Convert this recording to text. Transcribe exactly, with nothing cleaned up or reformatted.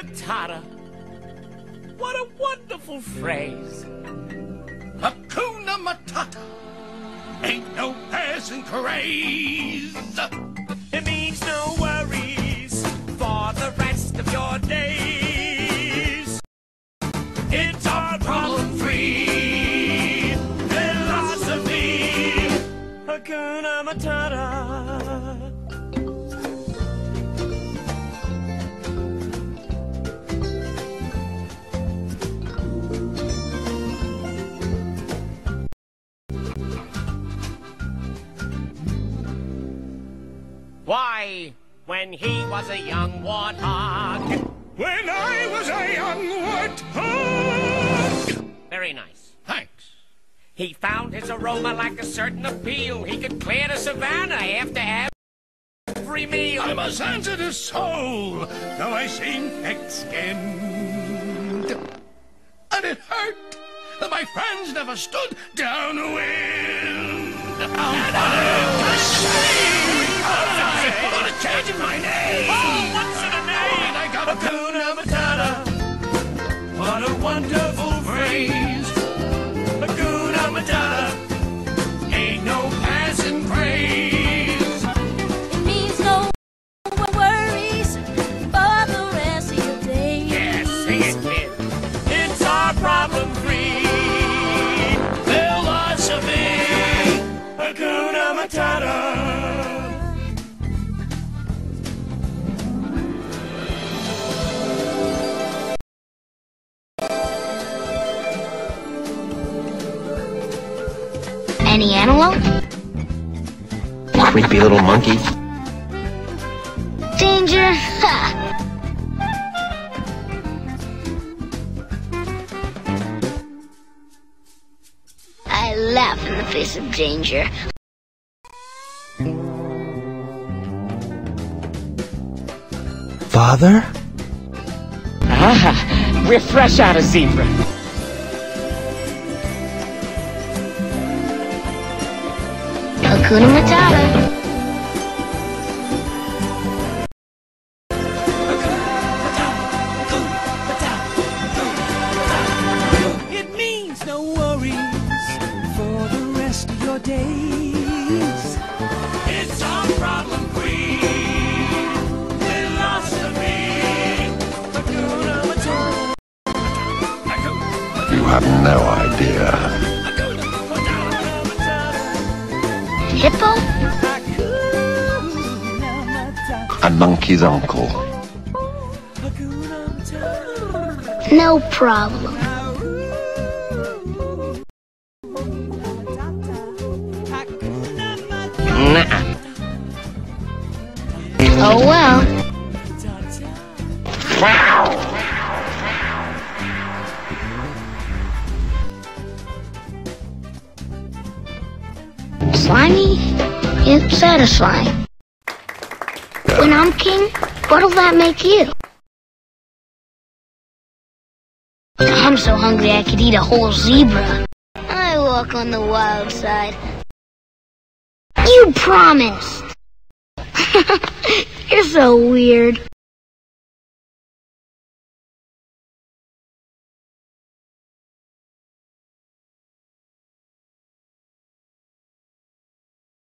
Matata. What a wonderful phrase. Hakuna Matata. Ain't no passing craze. It means no worries for the rest of your days. It's our problem-free philosophy. Hakuna Matata. Why, when he was a young warthog. When I was a young warthog. Very nice. Thanks. He found his aroma like a certain appeal. He could clear the savannah after every meal. I'm a sensitive soul, though I seem thick-skinned. And it hurt that my friends never stood downwind. And I'm ashamed. I'm gonna change my name. Oh, what's in a name? I got Hakuna Matata. What a wonderful phrase. Hakuna Matata. Ain't no passing craze. It means no worries for the rest of your days. Yes, sing it, kid. It's our problem-free philosophy. Hakuna Matata. Any antelope? Creepy little monkey. Danger? Ha! I laugh in the face of danger. Father? Ah, we're fresh out of zebra. Hakuna Matata. It means no worries for the rest of your days. It's our problem-free philosophy. Hakuna Matata. You have no idea. Hippo? A monkey's uncle. No problem. Nuh-uh. Oh well. Slimy, yet satisfying. When I'm king, what'll that make you? I'm so hungry I could eat a whole zebra. I walk on the wild side. You promised! You're so weird.